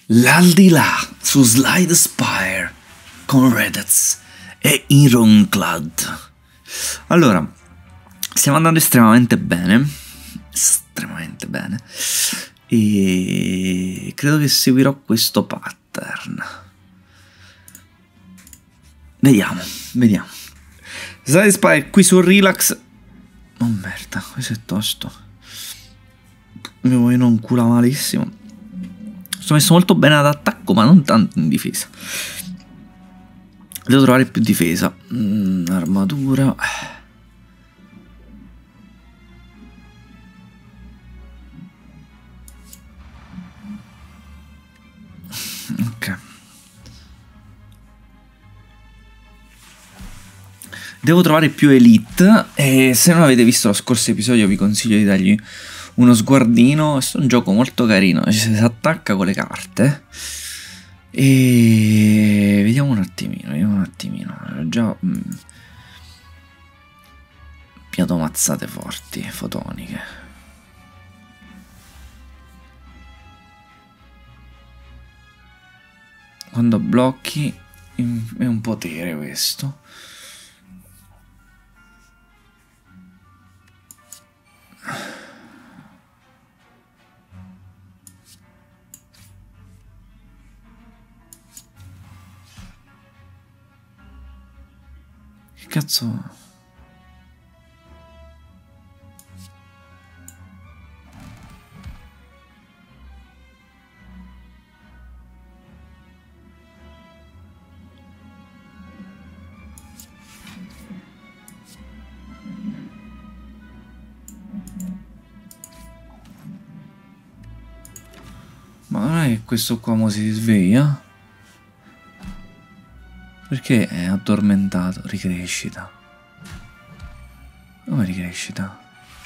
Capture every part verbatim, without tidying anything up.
L'aldilà su Slide Spire con Redez e Ironclad. Allora, stiamo andando estremamente bene, estremamente bene, e credo che seguirò questo pattern. Vediamo, vediamo. Slide Spire qui sul relax. Oh merda, questo è tosto. Mi voglio non cula malissimo. Sono messo molto bene ad attacco, ma non tanto in difesa. Devo trovare più difesa. Mm, armatura. Ok. Devo trovare più elite. E se non avete visto lo scorso episodio, vi consiglio di dargli uno sguardino. Questo è un gioco molto carino. Ci si attacca con le carte. E vediamo un attimino. Vediamo un attimino. Ho già mm, piato mazzate forti, fotoniche. Quando blocchi è un potere questo. Che cazzo? Ma non è che questo qua mo si sveglia? Perché è addormentato? Ricrescita. Come ricrescita?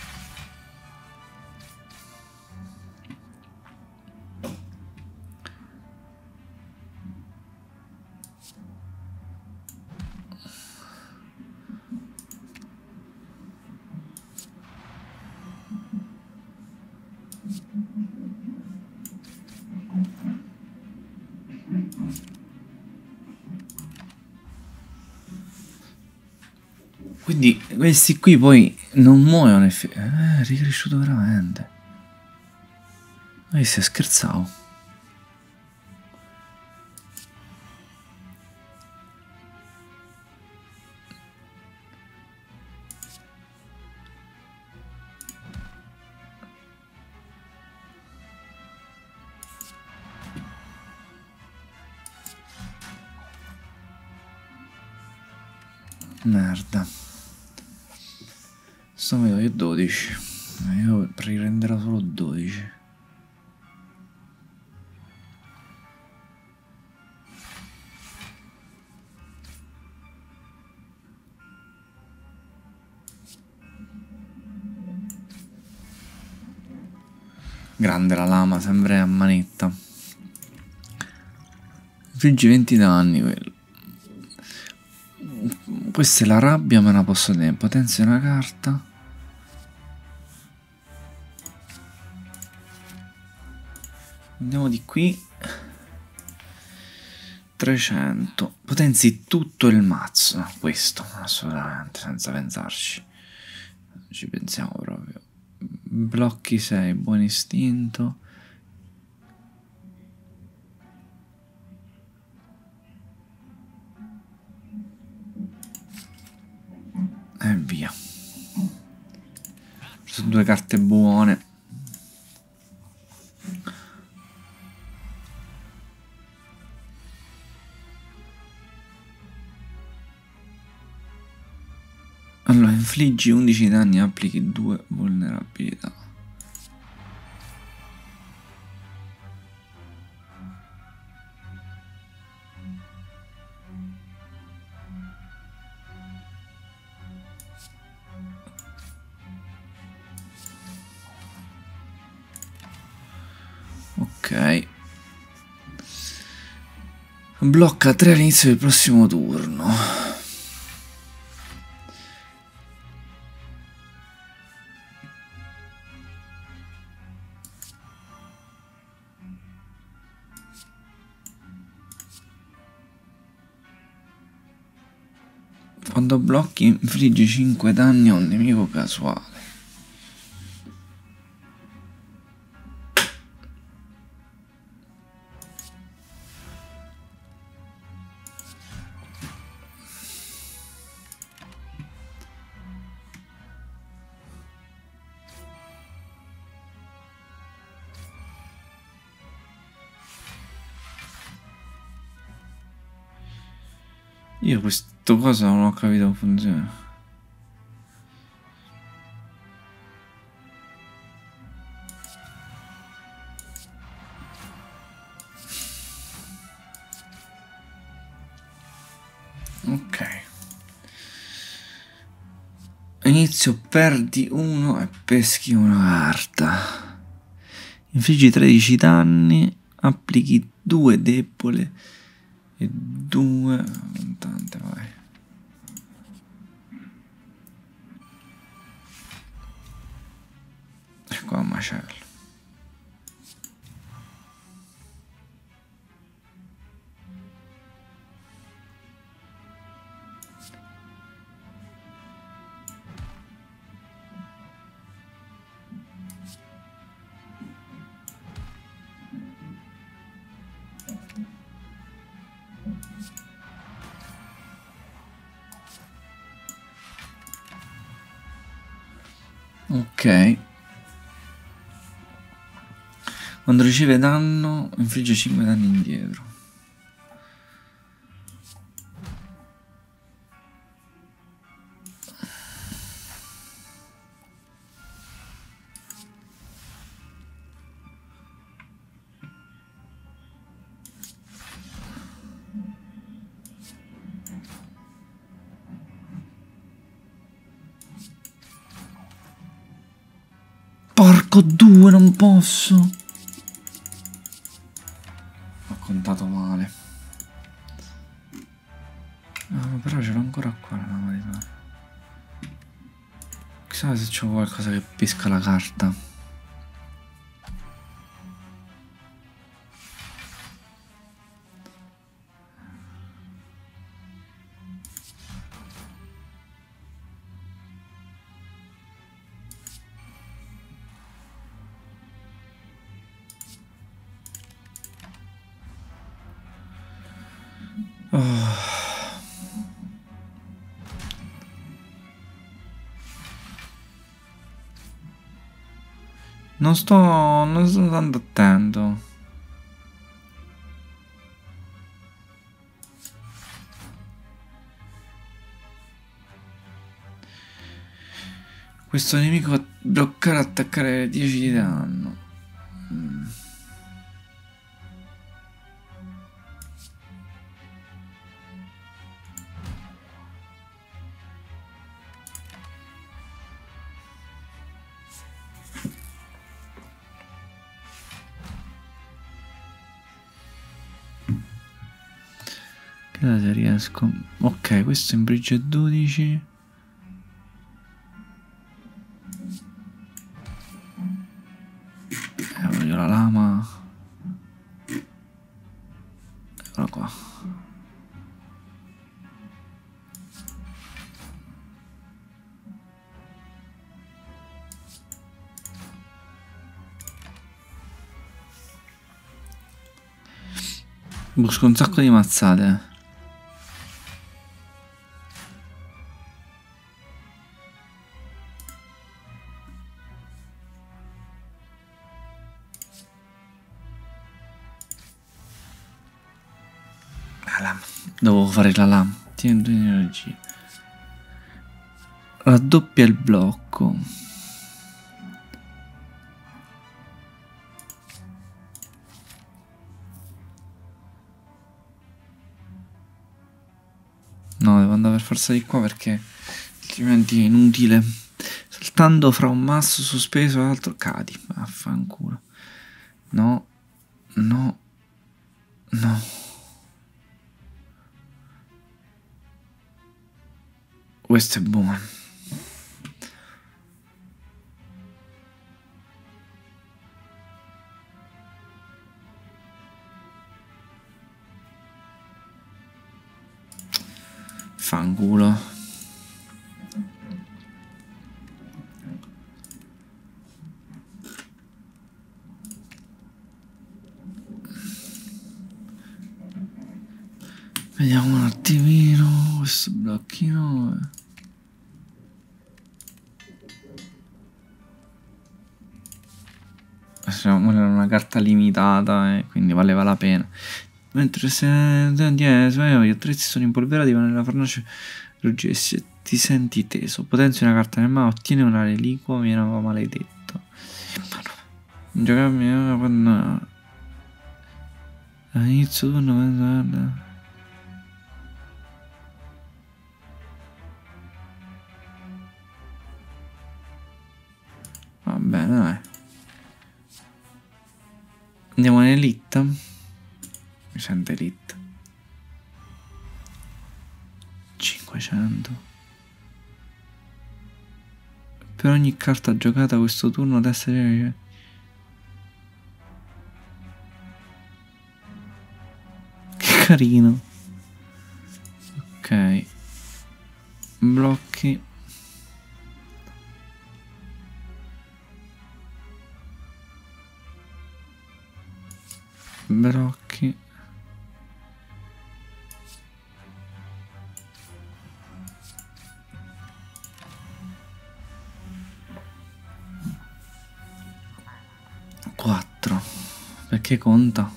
Quindi questi qui poi non muoiono. Eh, è ricresciuto veramente. Ma si è scherzato. Merda. Sto meglio io dodici. Io riprenderò solo dodici. Grande la lama, sempre a manetta. Infliggi venti danni quello. Questa è la rabbia, me la posso tenere. Potenzia una carta. Andiamo di qui. trecento. Potenzi tutto il mazzo. Questo, assolutamente, senza pensarci. Ci pensiamo proprio. Blocchi sei, buon istinto. E via. Ho preso due carte buone. Allora, infliggi undici danni e applichi due vulnerabilità. Ok. Blocca tre all'inizio del prossimo turno. Quando blocchi infliggi cinque danni a un nemico casuale. Io questo cosa non ho capito come funziona. Ok. Inizio perdi uno e peschi una carta. Infliggi tredici danni, applichi due debole e due tante, vai. E qua macello. Ok. Quando riceve danno, infligge cinque danni indietro. Porco due, non posso. Ho contato male. No, però ce l'ho ancora qua la lama di mano. Chissà se c'è qualcosa che pesca la carta. Oh. Non sto, non sto andando attento. Questo nemico bloccare e attaccare dieci di danno. Mm. Che se riesco. Ok, questo in bridge è dodici. Eh, voglio la lama. Eccola qua. Busco un sacco di mazzate. Devo fare la lama. Tieni due energie. Raddoppia il blocco. No, devo andare per forza di qua perché altrimenti è inutile. Saltando fra un masso sospeso e l'altro cadi. Affanculo. No, no, no. Questo è buono. Fanculo. Vediamo un attimino questo blocchino. Siamo in una carta limitata e quindi valeva la pena. Mentre se gli attrezzi sono impolverati, va nella fornace ruggessi e ti senti teso. Potenzia una carta nel mano, ottiene una reliquia, viene maledetto. Giocarmi quando all'inizio turno. Va bene, dai. Andiamo in elite. Mi sente elite. cinquecento. Per ogni carta giocata questo turno testa di... Che carino. Ok. Blocchi. Blocchi. quattro. Perché conta?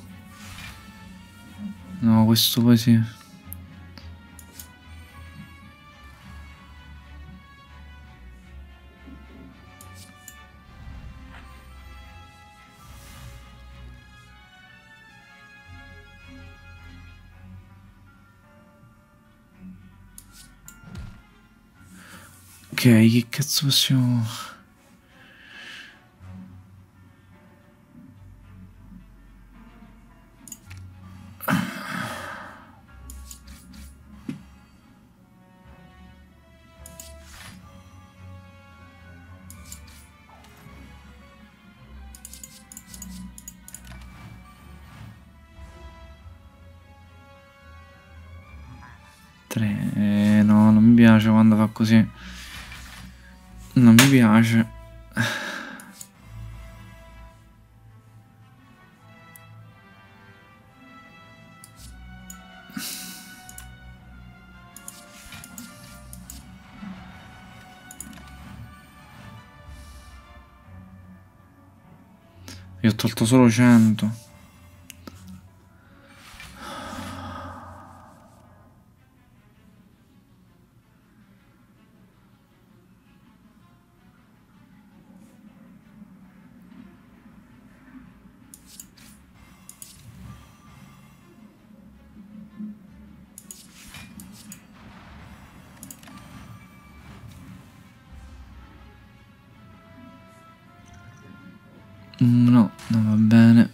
No, questo poi sì. Ok, che cazzo possiamo... tre... Eh, no, non mi piace quando fa così. Non mi piace. Io ho tolto solo cento. No, non va bene.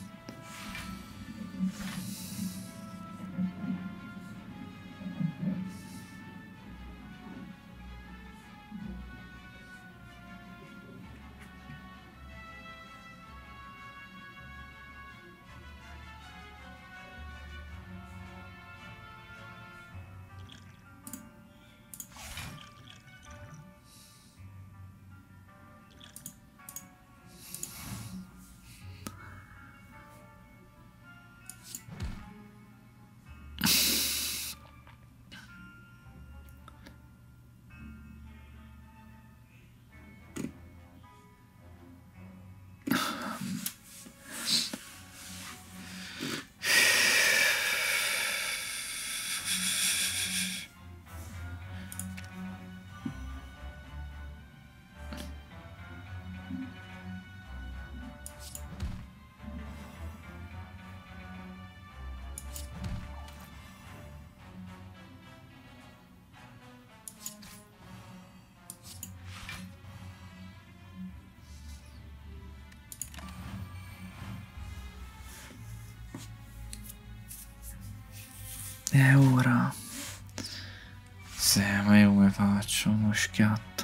E ora? Sì, ma io come faccio? Uno schiatto.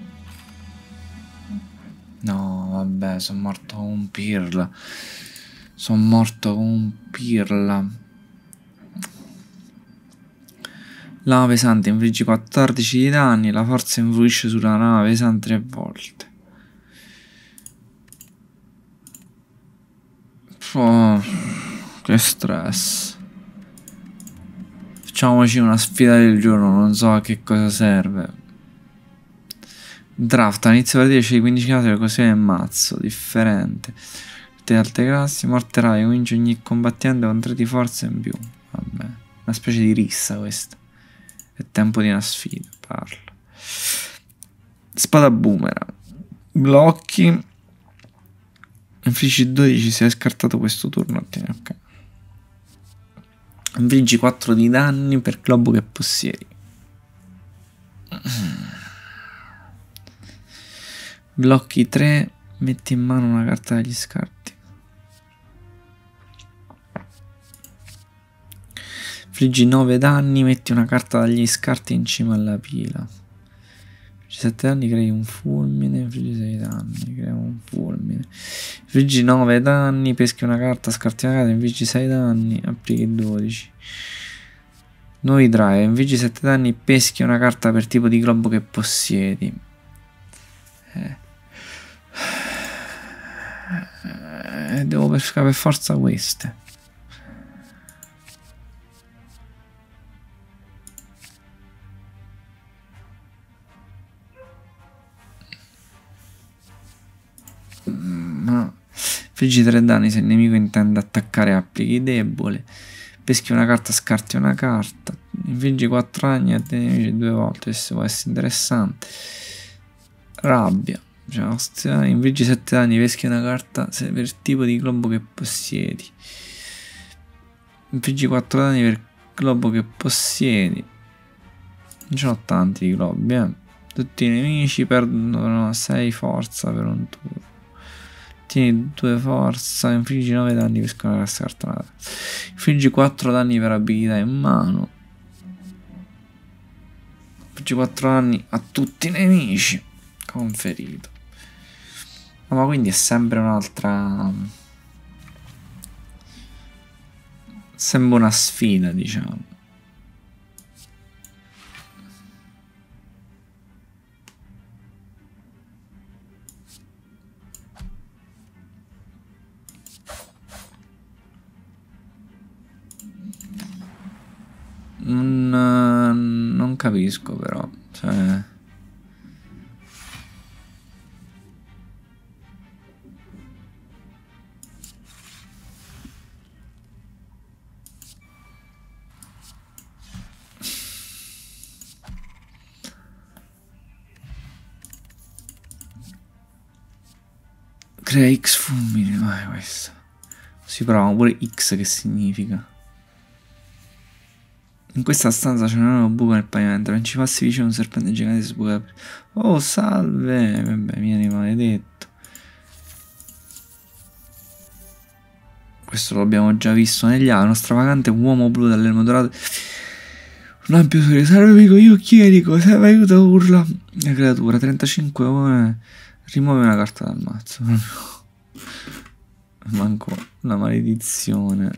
No, vabbè, sono morto un pirla. Sono morto con un pirla. Lama pesante infligge quattordici di danni. La forza influisce sulla lama pesante tre volte. Oh, che stress. Facciamoci una sfida del giorno, non so a che cosa serve. Draft, all'inizio della partita scegli quindici case, così è mazzo, differente. Tutte le altre classi, morte rara, comincia ogni combattente con tre di forza in più. Vabbè, una specie di rissa questa. È tempo di una sfida, parlo. Spada boomerang. Blocchi. Infliggi dodici se hai scartato questo turno. Ok. Infliggi quattro di danni per globo che possiedi. Blocchi tre. Metti in mano una carta dagli scarti. Infliggi nove danni. Metti una carta dagli scarti in cima alla pila. sette danni, crei un fulmine. Infliggi sei danni, crea un fulmine. Infliggi nove danni, peschi una carta, scarti una carta, infliggi sei danni, applichi dodici. Nuovi drive, infliggi sette danni, peschi una carta per tipo di globo che possiedi. Eh. Eh, devo pescare per forza queste. Ma infliggi tre danni se il nemico intende attaccare, applichi debole. Peschi una carta, scarti una carta. Infliggi quattro danni a te nemici due volte. Questo può essere interessante. Rabbia. Cioè, infliggi sette danni, peschi una carta per tipo di globo che possiedi. Infliggi quattro danni per globo che possiedi. Non ce n'ho tanti di globi, eh. Tutti i nemici perdono sei forza per un turno. Tieni due forza, infliggi nove danni per scartare la carta. Infliggi quattro danni per abilità in mano. Infliggi quattro danni a tutti i nemici. Conferito. Oh, ma quindi è sempre un'altra... Sembra una sfida, diciamo. Non, non capisco però, cioè... Crea X fulmine, vai questo. Si prova pure X che significa. In questa stanza c'è un enorme buco nel pavimento. Non ci passi vicino un serpente gigante si sbuca. Oh, salve! Vabbè, vieni maledetto. Questo l'abbiamo già visto negli anni. Uno stravagante uomo blu dall'elmo dorato. Un ampio sole. Salve amico, io chierico. Serve aiuto, urla la creatura. trentacinque ore. Rimuove una carta dal mazzo. Manco una maledizione.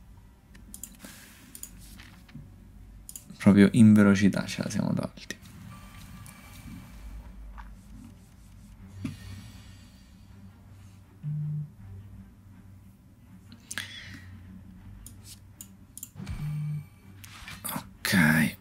Proprio in velocità ce la siamo tolti. Ok.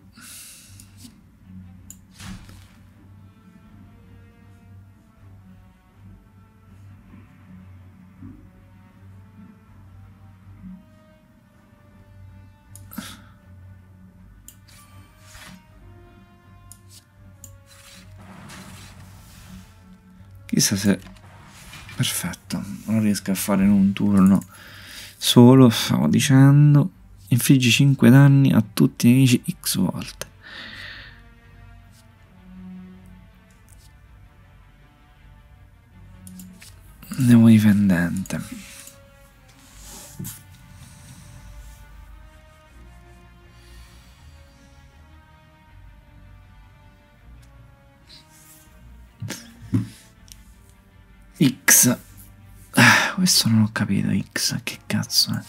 Chissà se... Perfetto, non riesco a fare in un turno solo, stavo dicendo. Infliggi cinque danni a tutti i nemici X volte. Andiamo difendente. X. questo non ho capito. X, che cazzo è?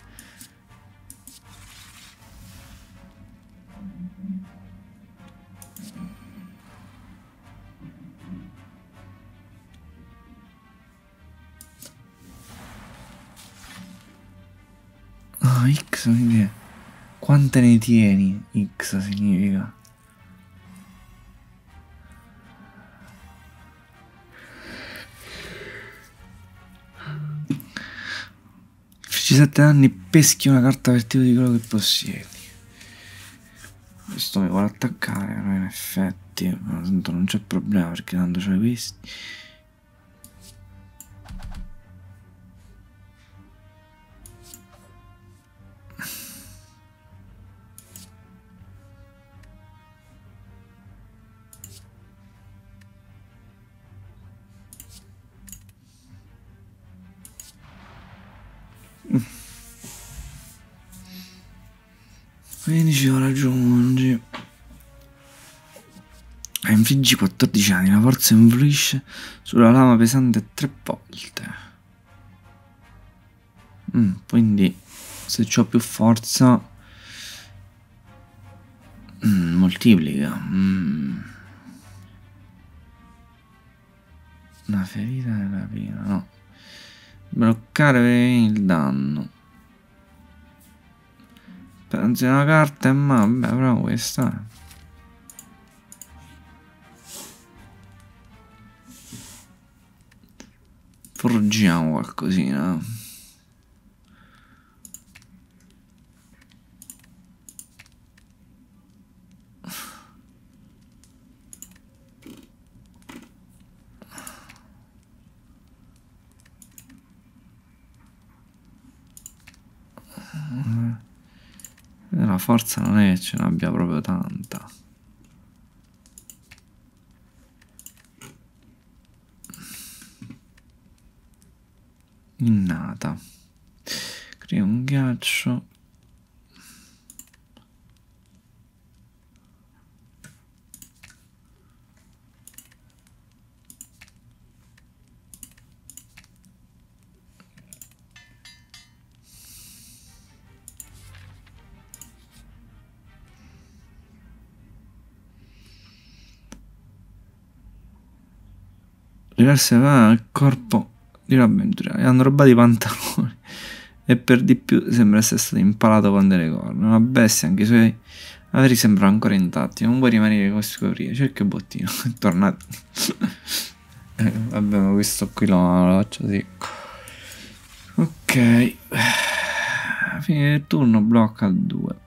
Ah, X quindi quante ne tieni? X significa. sette anni peschi una carta per tipo di quello che possiedi. Questo mi vuole attaccare, però in effetti tanto non c'è problema perché tanto c'hai questi. quindici lo raggiungi. Infliggi quattordici anni, la forza influisce sulla lama pesante tre volte. Mm, quindi se ho più forza mm, moltiplica. Mm. Una ferita nella prima, no. Bloccare il danno. Pensi una carta e ma vabbè, però questa forgiamo qualcosina. La forza non è che ce n'abbia proprio tanta. Innata. Crea un ghiaccio. Diverse al corpo di un avventuriero. Gli hanno rubato i pantaloni e per di più sembra essere stato impalato con delle corna. Una bestia, anche i suoi averi sembrano ancora intatti. Non vuoi rimanere con scoprire. Cerca il bottino. È tornato. eh, vabbè, ma questo qui lo, lo faccio secco. Ok. A fine del turno blocca il due.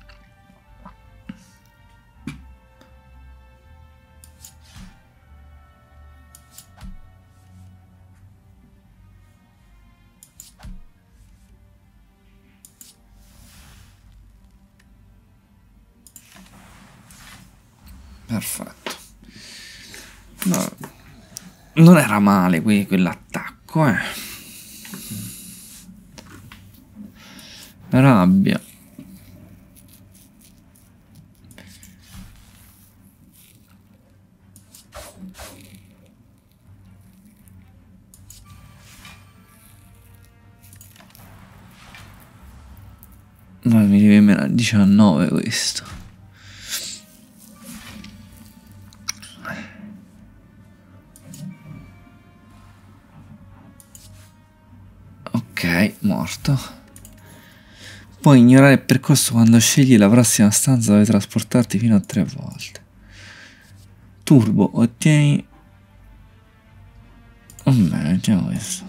Perfetto. No, non era male qui quell'attacco, eh. Rabbia. No, mi deve meno diciannove questo. Ok, morto. Puoi ignorare il percorso quando scegli la prossima stanza dove trasportarti fino a tre volte. Turbo, ottieni... Va bene, mettiamo questo.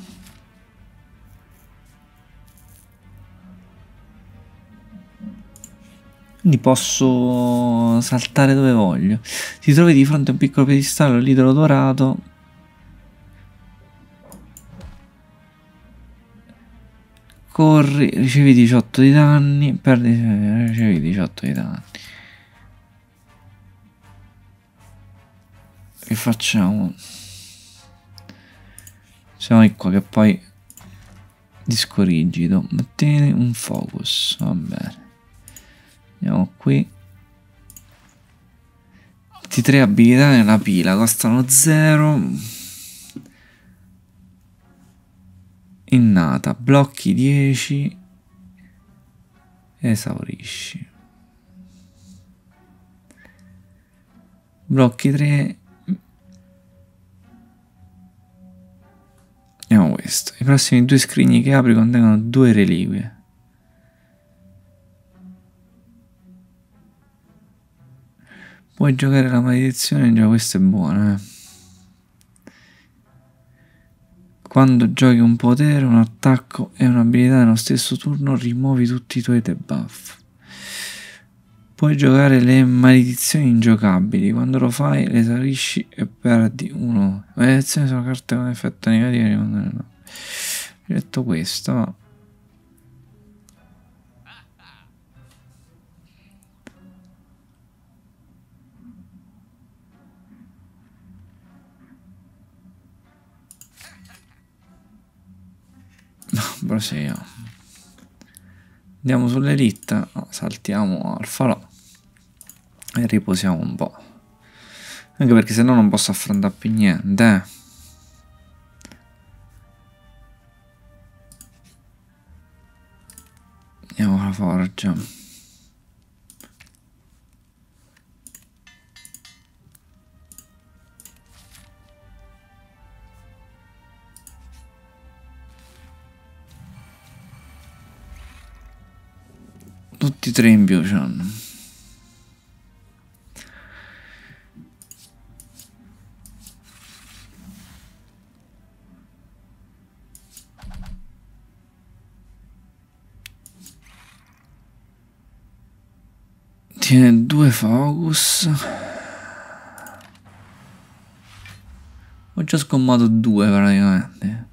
Quindi posso saltare dove voglio. Ti trovi di fronte a un piccolo piedistallo all'idolo dorato. Corri, ricevi diciotto di danni, perdi, ricevi diciotto di danni. Che facciamo? Siamo qua che poi disco rigido. Metti un focus, va bene. Andiamo qui. Ti tre abilità nella pila, costano zero. innata, blocchi dieci, esaurisci. Blocchi tre. Vediamo questo. I prossimi due scrigni che apri contengono due reliquie. Puoi giocare la maledizione, già questo è buono, eh. Quando giochi un potere, un attacco e un'abilità nello stesso turno, rimuovi tutti i tuoi debuff. Puoi giocare le maledizioni ingiocabili. Quando lo fai, le esaurisci e perdi uno. Le maledizioni sono carte con effetto negativo. No. Ho detto questo, ma... No, proseguiamo. Andiamo sull'elite, no, saltiamo al falò e riposiamo un po'. Anche perché se no non posso affrontare più niente, eh. Andiamo alla forgia. Tutti e tre in più c'hanno. Tiene due focus. Ho già scommato due praticamente.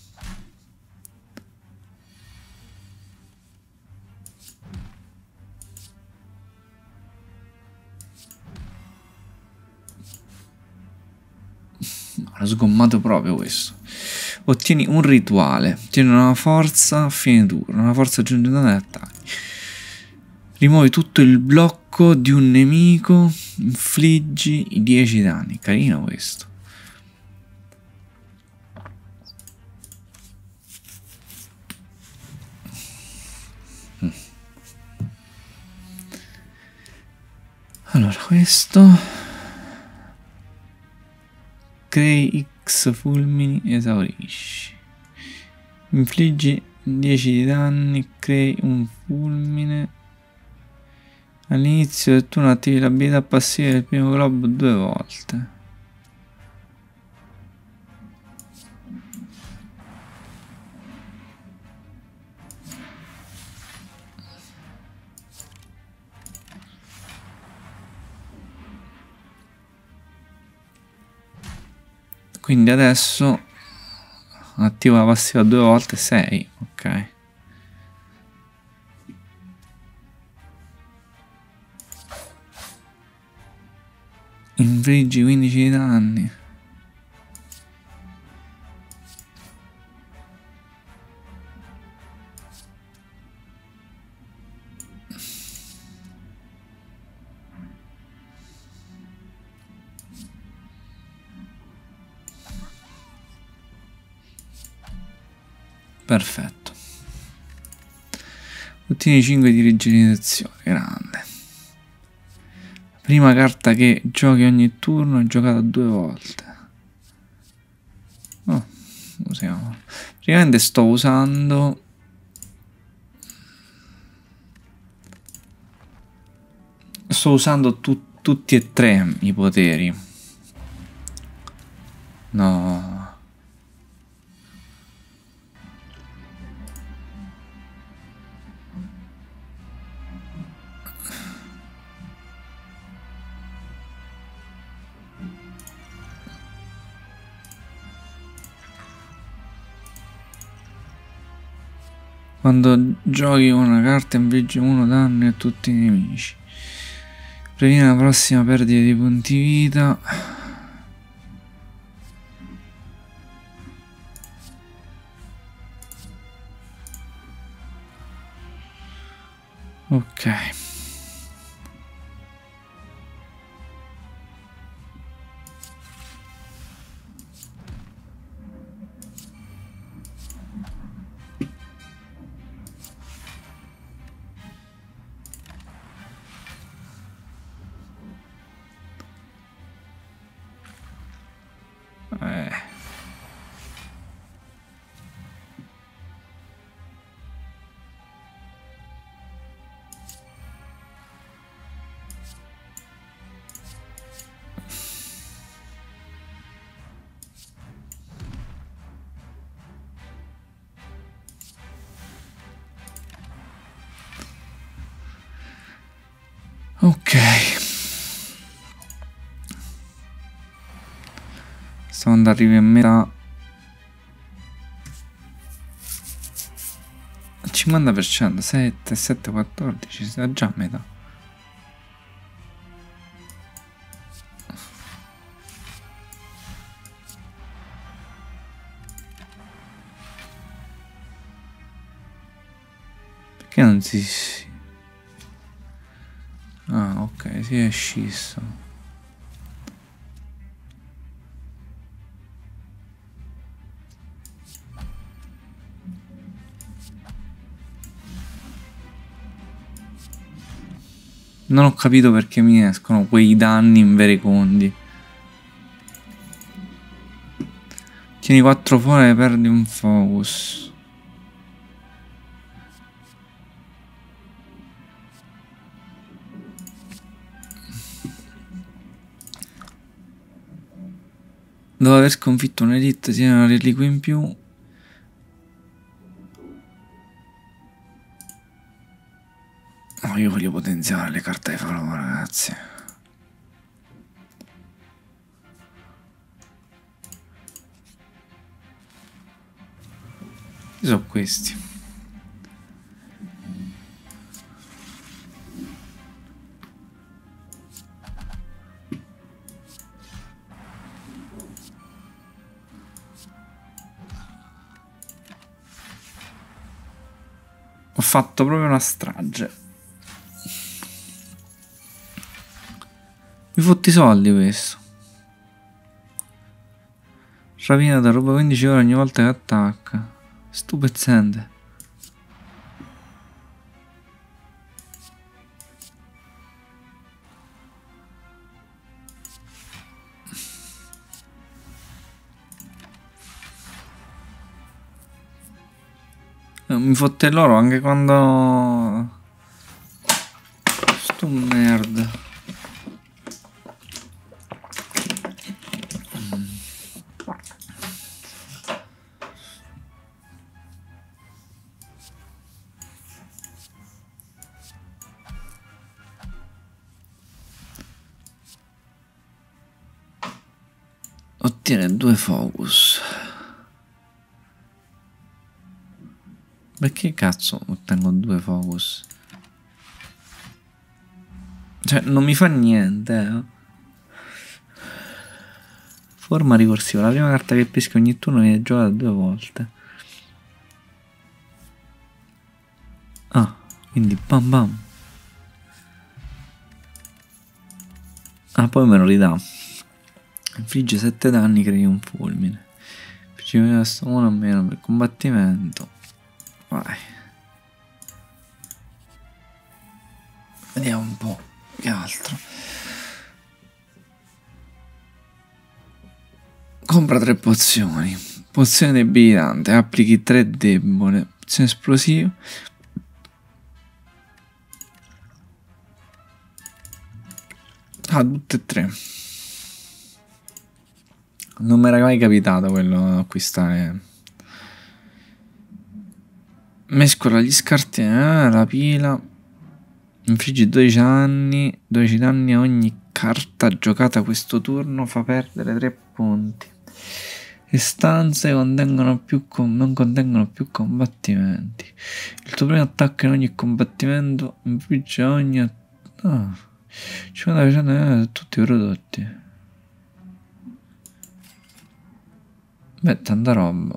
L'ho sgommato proprio questo. Ottieni un rituale. Ottieni una forza a fine turno. Una forza aggiunta agli attacchi. Rimuovi tutto il blocco di un nemico. Infliggi i dieci danni. Carino questo. Mm. Allora questo. Crei X fulmini, esaurisci. Infliggi dieci di danni, crei un fulmine. All'inizio del turno attivi l'abilità passiva del primo globo due volte. Quindi adesso attivo la passiva due volte, sei, ok. Infliggi quindici di danni. Perfetto. Ottieni cinque di rigenerazione, grande. Prima carta che giochi ogni turno è giocata due volte. Oh, usiamo. Praticamente sto usando sto usando tu, tutti e tre i poteri. No. Quando giochi una carta infligge uno danno a tutti i nemici. Previene la prossima perdita di punti vita. Ok. Ok. Quando arrivi a metà, cinquanta per cento, sette, sette, quattordici, sta già a metà. Perché non si... Ah, ok, si è scisso. Non ho capito perché mi escono quei danni in veri conti. Tieni quattro fuori e perdi un focus. Dopo aver sconfitto un'elite tiene una reliquia in più. Oh, io voglio potenziare le carte di favore, ragazzi. Chi sono questi? Ho fatto proprio una strage. Mi fotti i soldi questo. Rapina da ruba quindici ore ogni volta che attacca. Stupezzente. Mi fotte loro anche quando... Sto merda. Ottiene due focus. Perché cazzo ottengo due focus? Cioè, non mi fa niente, eh. Forma ricorsiva. La prima carta che peschi ogni turno viene giocata due volte. Ah, quindi bam bam. Ah, poi me lo ridà. Infligge sette danni, crei un fulmine. Ci basta uno a meno per combattimento. Vai. Vediamo un po' che altro. Compra tre pozioni. Pozione debilitante. Applichi tre debole. Pozione esplosiva. Ah, tutte e tre. Non mi era mai capitato quello acquistare. Mescola gli scarti. Eh, la pila. Infliggi dodici anni. dodici danni a ogni carta giocata questo turno. Fa perdere tre punti. Le stanze contengono più com- non contengono più combattimenti. Il tuo primo attacco in ogni combattimento infligge ogni. Ah, cinquanta per cento di tutti i prodotti. Beh, tanta roba.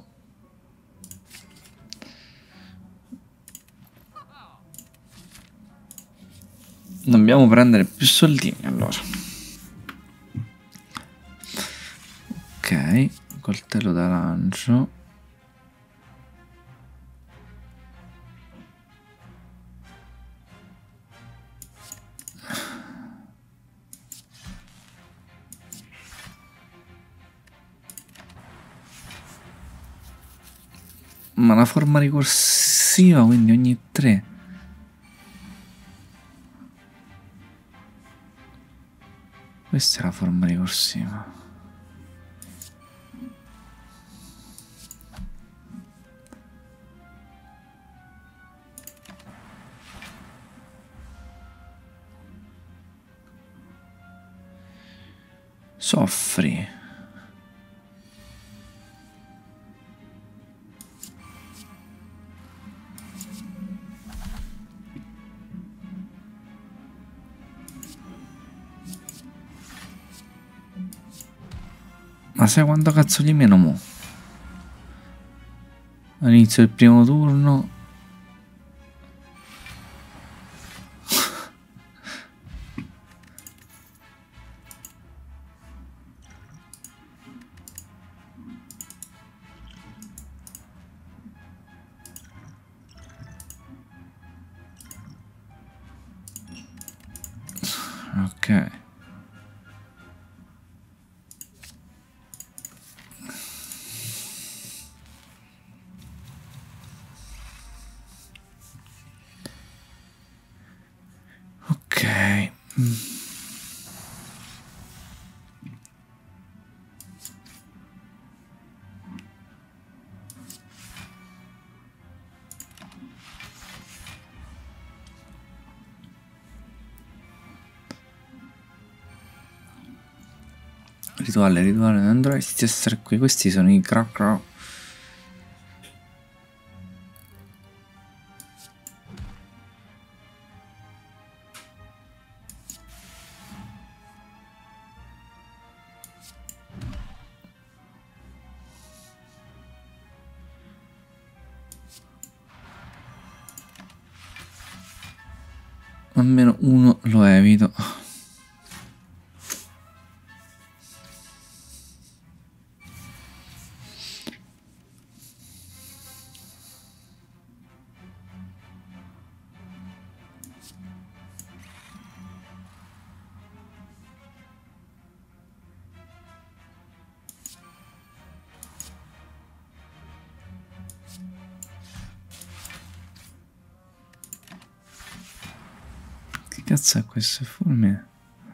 Dobbiamo prendere più soldini allora. Ok, coltello da lancio. Ma la forma ricorsiva, quindi ogni tre. Questa è la forma ricorsiva. Soffri. Ma sai quanto cazzo di meno mo? All'inizio del primo turno. Ok. Ok. Rituale, rituale, non dovresti essere qui. Questi sono i crack crack. Almeno uno lo evito. Che cazzo è questo fulmine?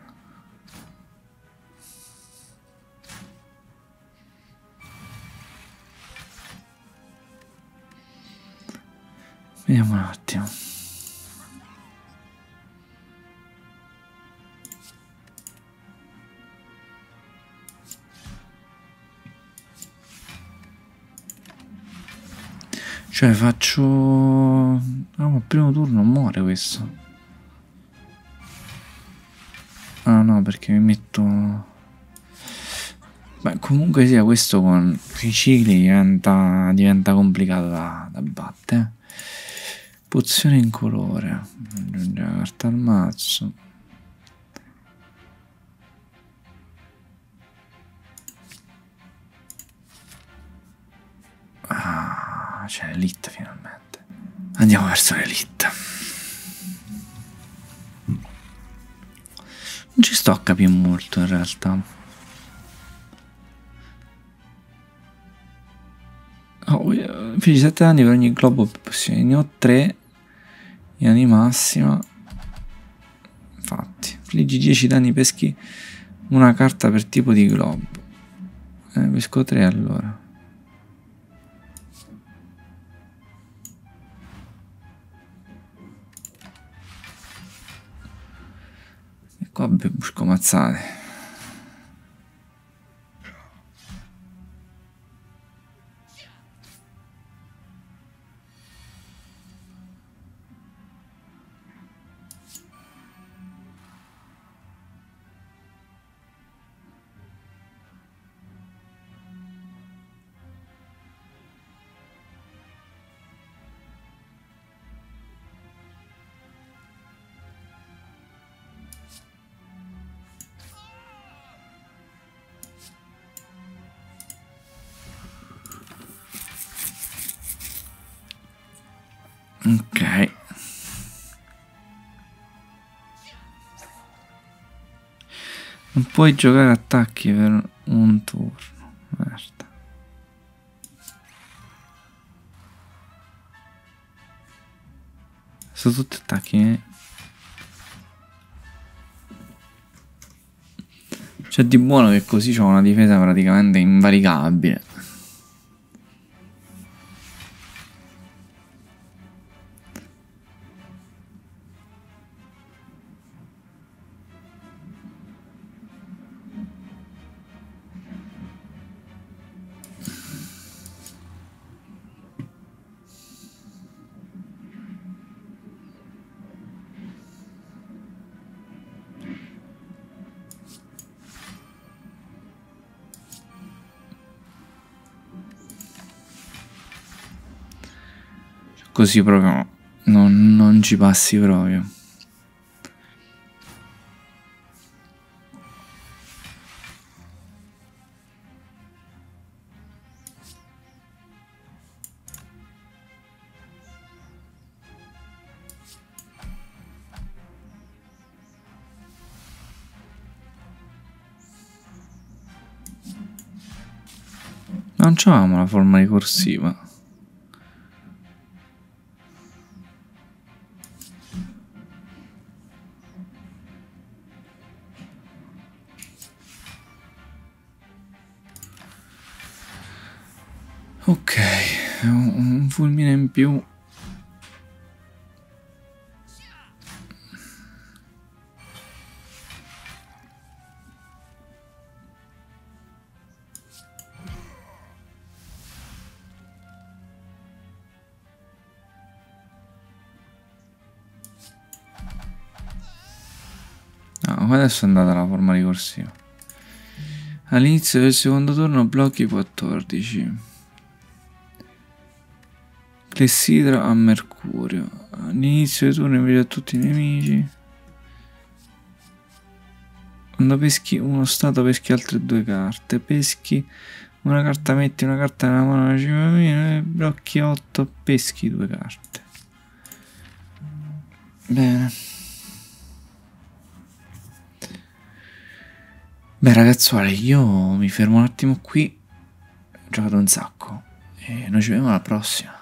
Vediamo un attimo. Cioè faccio... Ah, ma il primo turno muore questo. Ah no, perché mi metto... Beh, comunque sia, questo con i cicli diventa, diventa complicato da, da battere. Pozione incolore. Aggiunge la carta al mazzo. Ah, c'è l'elite finalmente. Andiamo verso l'elite. Non ci sto a capire molto in realtà. Oh, feci sette anni per ogni globo possibile. Ne ho tre. In anni massima. Infatti. Infliggi dieci danni, peschi una carta per tipo di globo. Eh, pesco tre allora. E qua busco mazzate. Ok. Non puoi giocare attacchi per un turno. Merda. Sono tutti attacchi, eh? C'è di buono che così c'ho una difesa praticamente invalicabile. Così proprio non, non ci passi proprio. Non c'avevamo la forma ricorsiva. Ok, un fulmine in più. No, adesso è andata la forma ricorsiva. All'inizio del secondo turno blocchi quattordici. Clessidra a Mercurio. All'inizio del turno invece a tutti i nemici. Quando peschi uno stato peschi altre due carte. Peschi una carta, metti una carta nella mano e blocchi otto, peschi due carte. Bene. Beh ragazzuoli, io mi fermo un attimo qui. Ho giocato un sacco e noi ci vediamo alla prossima.